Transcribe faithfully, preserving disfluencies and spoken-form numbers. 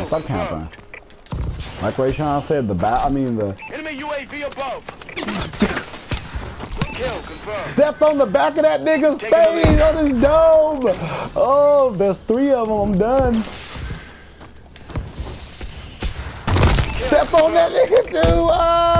man. Stop camping. Like Ray Sean said, the bat. I mean the. Enemy U A V above. Kill confirmed. Stepped on the back of that nigga's face on his dome. Oh, there's three of them. I'm done. Step on that nigga too. Oh.